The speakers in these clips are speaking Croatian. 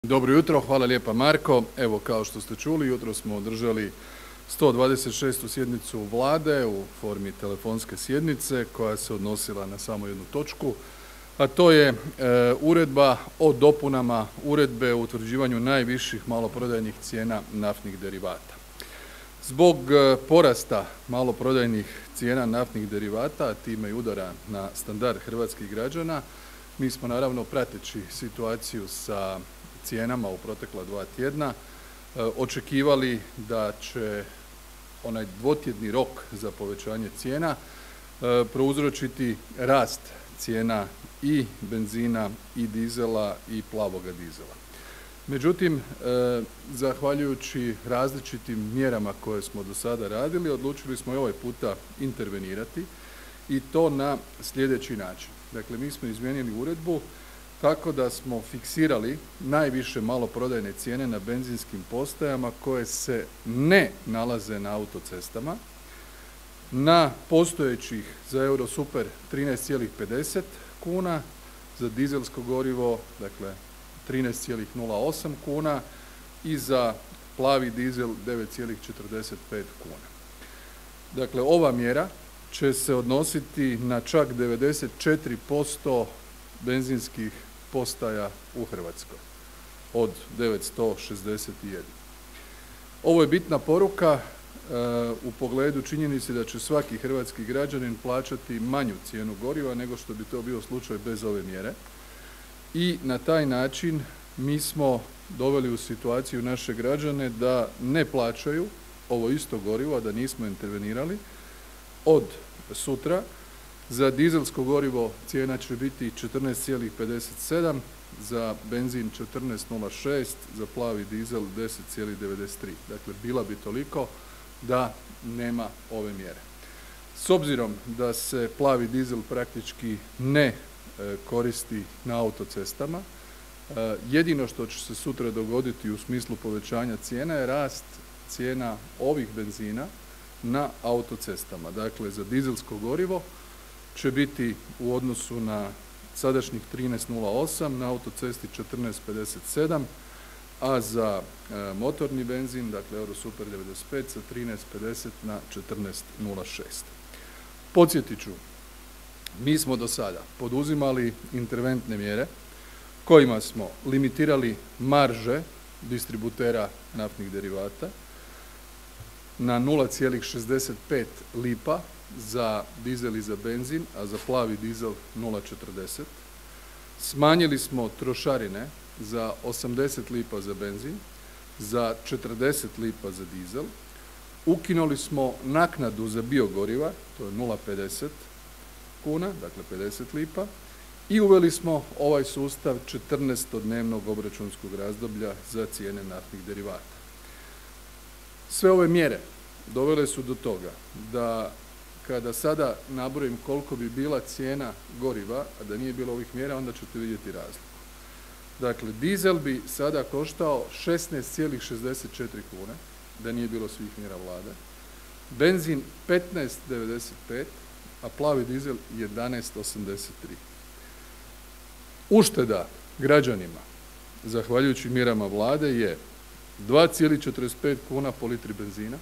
Dobro jutro, hvala lijepa Marko. Evo kao što ste čuli, jutro smo održali 126. sjednicu Vlade u formi telefonske sjednice koja se odnosila na samo jednu točku, a to je uredba o dopunama uredbe o utvrđivanju najviših maloprodajnih cijena naftnih derivata. Zbog porasta maloprodajnih cijena naftnih derivata, a time i udara na standard hrvatskih građana, mi smo naravno prateći situaciju sa cijenama u protekla 2 tjedna očekivali da će onaj dvotjedni rok za povećanje cijena prouzročiti rast cijena i benzina i dizela i plavoga dizela. Međutim, zahvaljujući različitim mjerama koje smo do sada radili, odlučili smo i ovaj puta intervenirati i to na sljedeći način. Dakle, mi smo izmijenili uredbu tako da smo fiksirali najviše maloprodajne cijene na benzinskim postajama koje se ne nalaze na autocestama, na postojećih za Eurosuper 13,50 kuna, za dizelsko gorivo dakle 13,08 kuna i za plavi dizel 9,45 kuna. Dakle, ova mjera će se odnositi na čak 94% benzinskih postaja u Hrvatskoj od 961. Ovo je bitna poruka u pogledu činjenice da će svaki hrvatski građanin plaćati manju cijenu goriva nego što bi to bio slučaj bez ove mjere i na taj način mi smo doveli u situaciju naše građane da ne plaćaju ovo isto gorivo, a da nismo intervenirali. Od sutra za dizelsko gorivo cijena će biti 14,57, za benzin 14,06, za plavi dizel 10,93. Dakle, bila bi toliko da nema ove mjere. S obzirom da se plavi dizel praktički ne koristi na autocestama, jedino što će se sutra dogoditi u smislu povećanja cijena je rast cijena ovih benzina na autocestama. Dakle, za dizelsko gorivo će biti u odnosu na sadašnjih 13,08 na autocesti 14,57, a za motorni benzin, dakle Eurosuper 95 sa 13,50 na 14,06. Podsjetit ću, mi smo do sada poduzimali interventne mjere kojima smo limitirali marže distributera naftnih derivata na 0,65 lipa za dizel i za benzin, a za plavi dizel 0,40. Smanjili smo trošarine za 80 lipa za benzin, za 40 lipa za dizel. Ukinuli smo naknadu za biogoriva, to je 0,50 kuna, dakle 50 lipa. I uveli smo ovaj sustav 14-dnevnog obračunskog razdoblja za cijene naftnih derivata. Sve ove mjere dovele su do toga da kada sada nabrojim koliko bi bila cijena goriva, a da nije bilo ovih mjera, onda ćete vidjeti razliku. Dakle, dizel bi sada koštao 16,64 kune, da nije bilo svih mjera Vlade. Benzin 15,95, a plavi dizel 11,83. Ušteda građanima, zahvaljujući mjerama Vlade, je 2,45 kuna po litri benzina,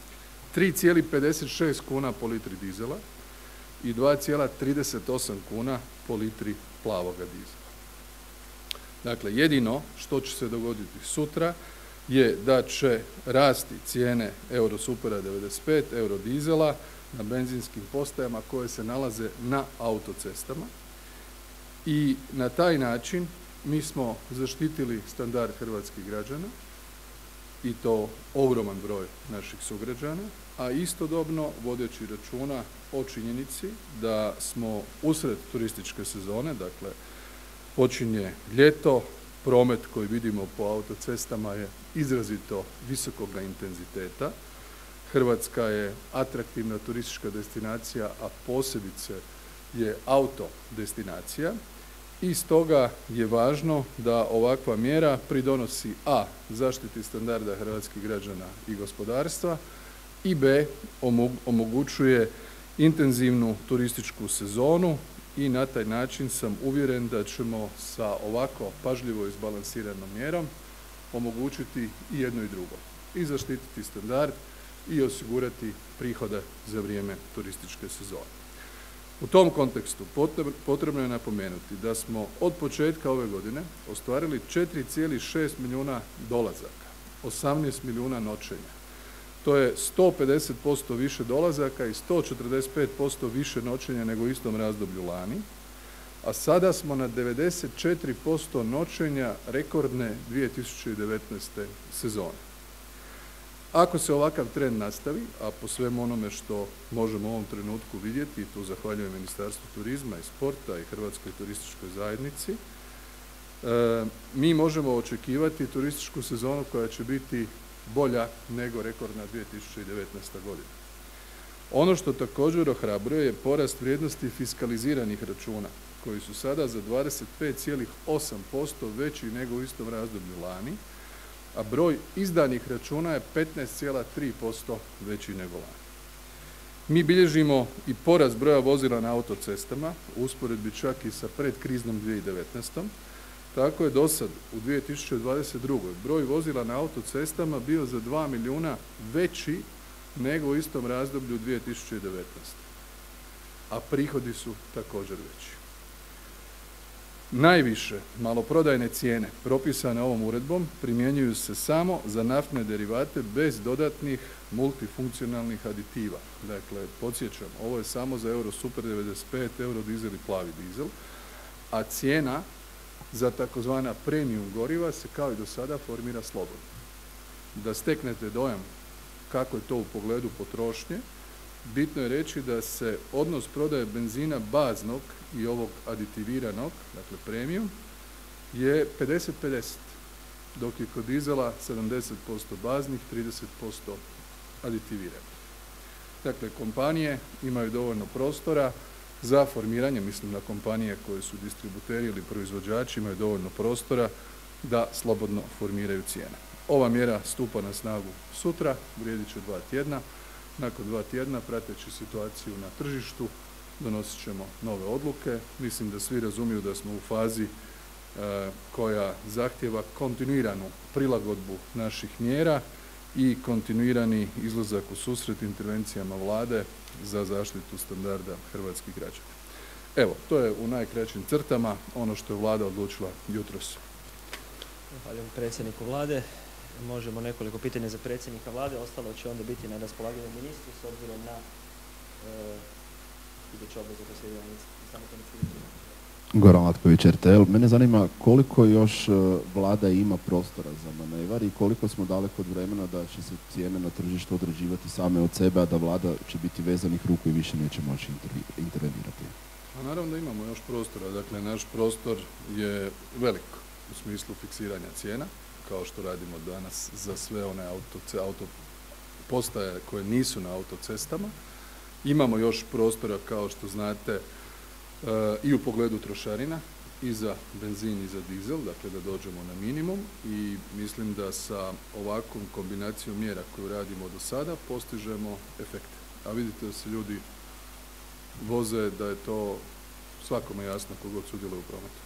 3,56 kuna po litri dizela i 2,38 kuna po litri plavoga dizela. Dakle, jedino što će se dogoditi sutra je da će rasti cijene Eurosupera 95, Eurodizela na benzinskim postajama koje se nalaze na autocestama i na taj način mi smo zaštitili standard hrvatskih građana i to ogroman broj naših sugrađana, a istodobno vodeći računa o činjenici da smo usred turističke sezone, dakle počinje ljeto, promet koji vidimo po autocestama je izrazito visokoga intenziteta. Hrvatska je atraktivna turistička destinacija, a posebice je auto destinacija i stoga je važno da ovakva mjera pridonosi a. zaštiti standarda hrvatskih građana i gospodarstva i b. omogućuje intenzivnu turističku sezonu i na taj način sam uvjeren da ćemo sa ovako pažljivo izbalansiranom mjerom omogućiti i jedno i drugo. I zaštititi standard i osigurati prihode za vrijeme turističke sezone. U tom kontekstu potrebno je napomenuti da smo od početka ove godine ostvarili 4,6 milijuna dolazaka, 18 milijuna noćenja. To je 150% više dolazaka i 145% više noćenja nego u istom razdoblju lani, a sada smo na 94% noćenja rekordne 2019. sezone. Ako se ovakav trend nastavi, a po svemu onome što možemo u ovom trenutku vidjeti, tu zahvaljujem Ministarstvu turizma i sporta i Hrvatskoj turističkoj zajednici, mi možemo očekivati turističku sezonu koja će biti bolja nego rekordna 2019. godina. Ono što također ohrabruje je porast vrijednosti fiskaliziranih računa, koji su sada za 25,8% veći nego u istom razdoblju lani, a broj izdanih računa je 15,3% veći nego lani. Mi bilježimo i porast broja vozila na autocestama, u usporedbi čak i sa predkriznom 2019. Tako je do sad u 2022. broj vozila na autocestama bio za 2 milijuna veći nego u istom razdoblju 2019. A prihodi su također veći. Najviše maloprodajne cijene propisane ovom uredbom primjenjuju se samo za naftne derivate bez dodatnih multifunkcionalnih aditiva. Dakle, podsjećam, ovo je samo za euro super 95, euro dizel i plavi dizel, a cijena za takozvana premium goriva se kao i do sada formira slobodno. Da steknete dojam kako je to u pogledu potrošnje, bitno je reći da se odnos prodaje benzina baznog i ovog aditiviranog, dakle premium, je 50-50, dok je kod dizela 70% baznih, 30% aditiviranih. Dakle, kompanije imaju dovoljno prostora za formiranje, mislim na kompanije koje su distributeri ili proizvođači, imaju dovoljno prostora da slobodno formiraju cijene. Ova mjera stupa na snagu sutra, vrijedit će 2 tjedna. Nakon 2 tjedna, prateći situaciju na tržištu, donosit ćemo nove odluke. Mislim da svi razumiju da smo u fazi koja zahtjeva kontinuiranu prilagodbu naših mjera i kontinuirani izlazak u susret intervencijama Vlade za zaštitu standarda hrvatskih građana. Evo, to je u najkraćim crtama ono što je Vlada odlučila jutros. Zahvaljujem predsjedniku Vlade. Možemo nekoliko pitanja za predsjednika Vlade, ostalo će onda biti na raspolaganju ministru s obzirom na iduće obveze predsjedanja. Goran Latković, RTL. Mene zanima koliko još Vlada ima prostora za manevar i koliko smo daleko od vremena da će se cijene na tržištu određivati same od sebe, a da Vlada će biti vezanih ruku i više neće moći intervenirati. A naravno da imamo još prostora. Dakle, naš prostor je velik u smislu fiksiranja cijena, kao što radimo danas za sve one postaje koje nisu na autocestama. Imamo još prostora, kao što znate, i u pogledu trošarina, i za benzin i za dizel, dakle da dođemo na minimum i mislim da sa ovakvom kombinacijom mjera koju radimo do sada postižemo efekte. A vidite da se ljudi voze, da je to svakome jasno kogod sudjeluje u prometu.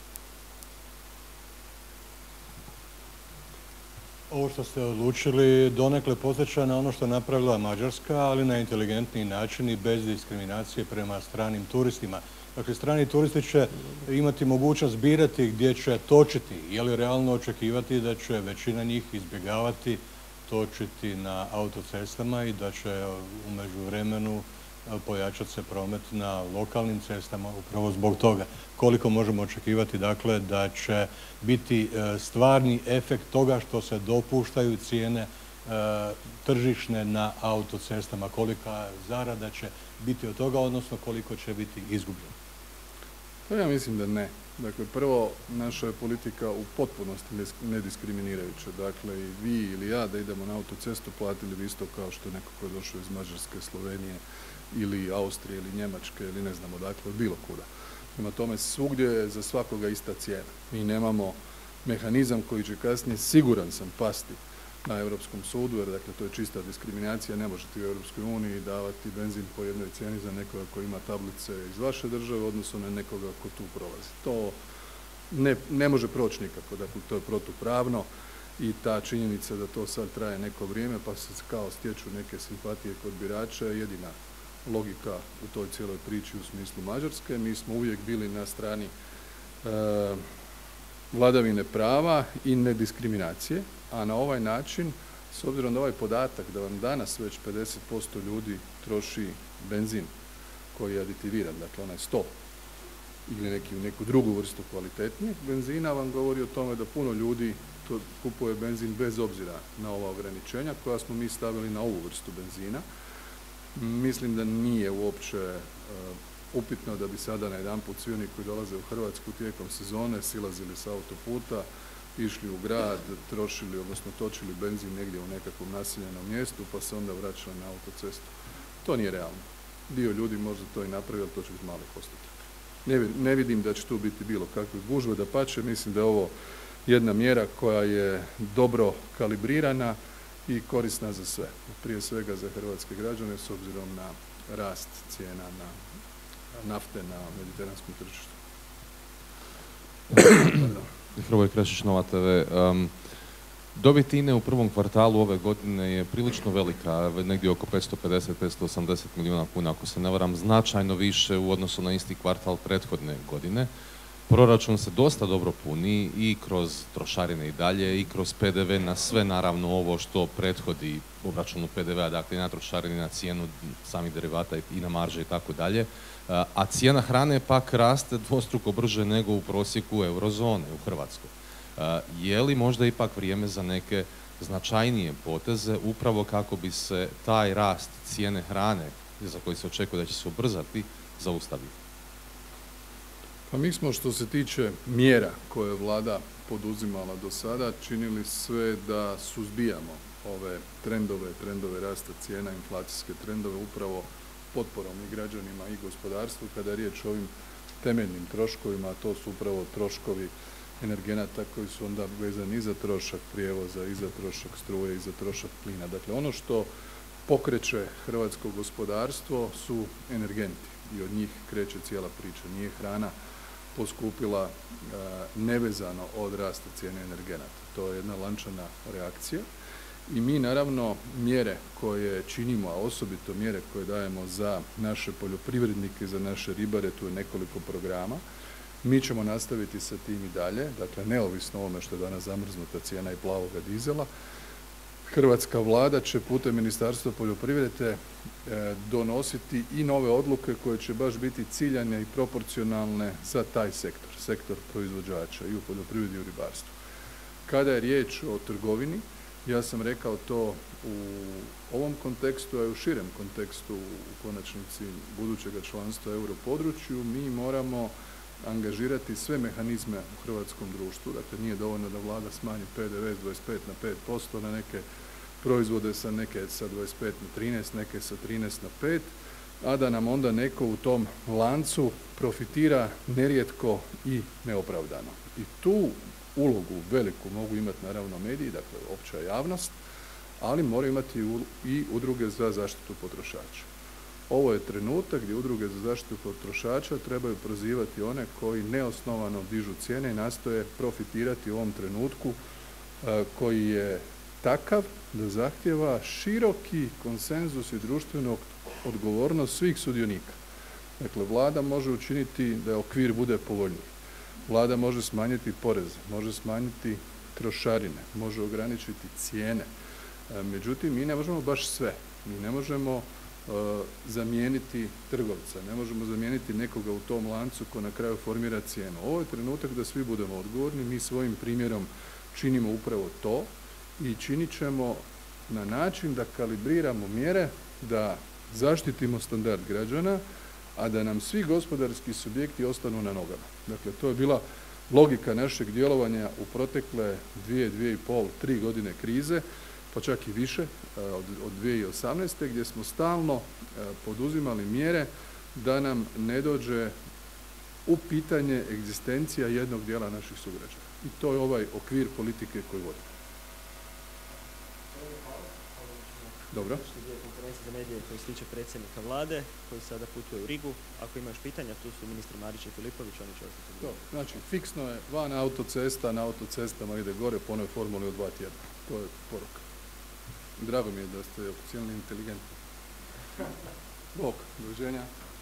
Ovo što ste odlučili donekle podsjeća na ono što je napravila Mađarska, ali na inteligentniji način i bez diskriminacije prema stranim turistima. Dakle, strani turisti će imati mogućnost birati gdje će točiti. Je li realno očekivati da će većina njih izbjegavati točiti na autocestama i da će u međuvremenu pojačati se promet na lokalnim cestama upravo zbog toga. Koliko možemo očekivati, dakle, da će biti stvarni efekt toga što se dopuštaju cijene tržišne na autocestama, kolika zarada će biti od toga, odnosno koliko će biti izgubljeno? Pa ja mislim da ne. Dakle, prvo, naša je politika u potpunosti nediskriminirajuća. Dakle, i vi ili ja da idemo na autocestu platili bi isto kao što neko ko je došao iz Mađarske, Slovenije ili Austrije ili Njemačke ili ne znam odakle, bilo kuda. Prema tome, svugdje je za svakoga ista cijena. Mi nemamo mehanizam koji će kasnije, siguran sam, pasti na Europskom sudu, jer dakle to je čista diskriminacija, ne možete u Europskoj uniji davati benzin po jednoj cijeni za nekoga koji ima tablice iz vaše države u odnosu na nekoga ko tu prolazi. To ne može proći nikako, dakle to je protupravno i ta činjenica da to sad traje neko vrijeme pa se kao stječu neke simpatije kod birača je jedina logika u toj cijeloj priči u smislu Mađarske. Mi smo uvijek bili na strani vladavine prava i nediskriminacije, a na ovaj način, s obzirom da ovaj podatak da vam danas već 50% ljudi troši benzin koji je aditiviran, dakle onaj 100 ili neku drugu vrstu kvalitetnijeg benzina, vam govori o tome da puno ljudi to kupuje benzin bez obzira na ova ograničenja koja smo mi stavili na ovu vrstu benzina. Mislim da nije uopće upitno da bi sada najedanput svi oni koji dolaze u Hrvatsku tijekom sezone silazili s autoputa, išli u grad, trošili, odnosno točili benzin negdje u nekakvom naseljenom mjestu, pa se onda vraćali na autocestu. To nije realno. Dio ljudi možda to i napravi, ali to će biti mali postotak. Ne vidim da će tu biti bilo kakve gužve, dapače, mislim da je ovo jedna mjera koja je dobro kalibrirana i korisna za sve. Prije svega za hrvatske građane s obzirom na rast cijena na nafte na mediteranskom tržištu. Hrvoje Krešić, Nova TV. Dobit INA-e u prvom kvartalu ove godine je prilično velika, negdje oko 550-580 milijuna kuna, ako se ne varam, značajno više u odnosu na isti kvartal prethodne godine. Proračun se dosta dobro puni i kroz trošarine i dalje i kroz PDV na sve, naravno ovo što prethodi obračunu PDV-a, dakle na trošarine, na cijenu samih derivata i na marže i tako dalje. A cijena hrane pak raste dvostruko brže nego u prosjeku eurozone u Hrvatskoj. Je li možda ipak vrijeme za neke značajnije poteze upravo kako bi se taj rast cijene hrane, za koji se očekuje da će se ubrzati, zaustavio? Pa mi smo što se tiče mjera koje je vlada poduzimala do sada činili sve da suzbijamo ove trendove rasta cijena, inflacijske trendove upravo potporom i građanima i gospodarstvu kada je riječ o ovim temeljnim troškovima, a to su upravo troškovi energenata koji su onda vezani i za trošak prijevoza, i za trošak struje, i za trošak plina. Dakle, ono što pokreće hrvatsko gospodarstvo su energenti i od njih kreće cijela priča. Nije hrana poskupila nevezano od rasta cijene energenata. To je jedna lančana reakcija i mi naravno mjere koje činimo, a osobito mjere koje dajemo za naše poljoprivrednike, za naše ribare, tu je nekoliko programa. Mi ćemo nastaviti sa tim i dalje, dakle neovisno o ovome što je danas zamrznuta cijena i plavoga dizela. Hrvatska vlada će putem Ministarstva poljoprivrede donositi i nove odluke koje će baš biti ciljane i proporcionalne za taj sektor proizvođača i u poljoprivredi i u ribarstvu. Kada je riječ o trgovini, ja sam rekao to u ovom kontekstu, a i u širem kontekstu u konačnici budućega članstva u europodručju, mi moramo angažirati sve mehanizme u hrvatskom društvu. Dakle, nije dovoljno da vlada smanji PDV s 25 na 5%, na neke proizvode neke sa 25 na 13, neke sa 13 na 5, a da nam onda neko u tom lancu profitira nerijetko i neopravdano. I tu ulogu veliku mogu imati naravno mediji, dakle opća javnost, ali moraju imati i udruge za zaštitu potrošača. Ovo je trenutak gdje udruge za zaštitu potrošača trebaju prozivati one koji neosnovano dižu cijene i nastoje profitirati u ovom trenutku koji je takav da zahtjeva široki konsenzus i društvenu odgovornost svih sudionika. Dakle, vlada može učiniti da okvir bude povoljniji. Vlada može smanjiti poreze, može smanjiti trošarine, može ograničiti cijene. Međutim, mi ne možemo baš sve. Mi ne možemo zamijeniti trgovca, ne možemo zamijeniti nekoga u tom lancu ko na kraju formira cijenu. Ovo je trenutak da svi budemo odgovorni, mi svojim primjerom činimo upravo to i činit ćemo na način da kalibriramo mjere, da zaštitimo standard građana, a da nam svi gospodarski subjekti ostanu na nogama. Dakle, to je bila logika našeg djelovanja u protekle 2,5, 3 godine krize, pa čak i više od 2018. gdje smo stalno poduzimali mjere da nam ne dođe u pitanje egzistencija jednog dijela naših sugrađana. I to je ovaj okvir politike koji vodimo. Dobro. Dio konferencije za medije koji se tiče predsjednika Vlade, koji sada putuje u Rigu. Ako imaš pitanja, tu su ministri Marić i Filipović, oni će ostati. Dobro. Znači, fiksno je van autocesta, na autocestama ide gore po onoj formuli od 2 tjedna. To je poruka. Drago mi je da ste ocijenili inteligentni. Bok, doviđenja.